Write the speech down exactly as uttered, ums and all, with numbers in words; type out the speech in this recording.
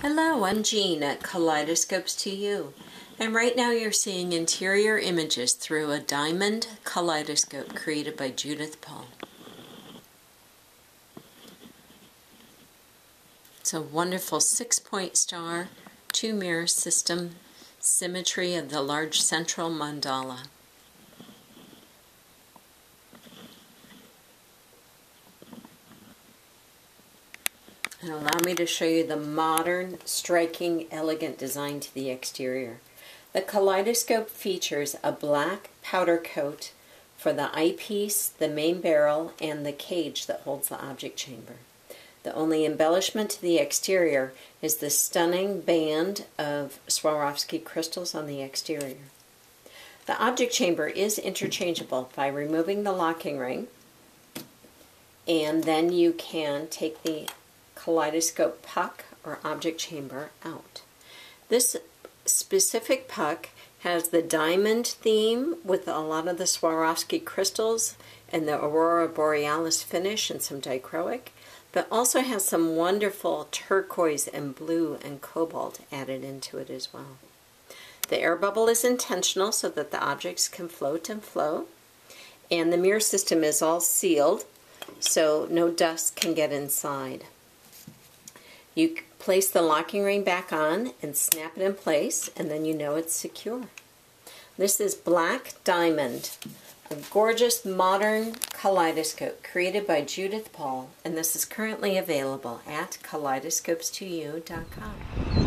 Hello, I'm Jean at Kaleidoscopes to You, and right now you're seeing interior images through a diamond kaleidoscope created by Judith Paul. It's a wonderful six-point star, two-mirror system, symmetry of the large central mandala. And allow me to show you the modern, striking, elegant design to the exterior. The kaleidoscope features a black powder coat for the eyepiece, the main barrel, and the cage that holds the object chamber. The only embellishment to the exterior is the stunning band of Swarovski crystals on the exterior. The object chamber is interchangeable by removing the locking ring, and then you can take the kaleidoscope puck or object chamber out. This specific puck has the diamond theme with a lot of the Swarovski crystals and the Aurora Borealis finish and some dichroic, but also has some wonderful turquoise and blue and cobalt added into it as well. The air bubble is intentional so that the objects can float and flow, and the mirror system is all sealed so no dust can get inside. You place the locking ring back on and snap it in place, and then you know it's secure. This is Black Diamond, a gorgeous modern kaleidoscope created by Judith Paul, and this is currently available at kaleidoscopes to you dot com.